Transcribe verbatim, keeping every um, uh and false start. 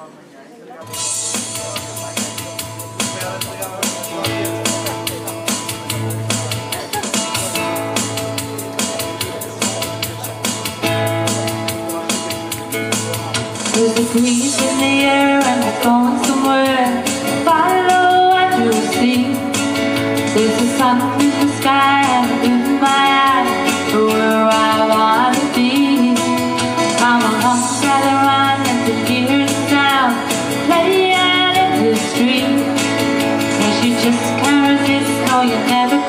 There's a breeze in the air and we're going somewhere. Follow what you see. There's a sun in the sky and in my eyes for where I want to be. Come along, gather round and to hear the sound play out in the street. Cause you just can't resist, no you never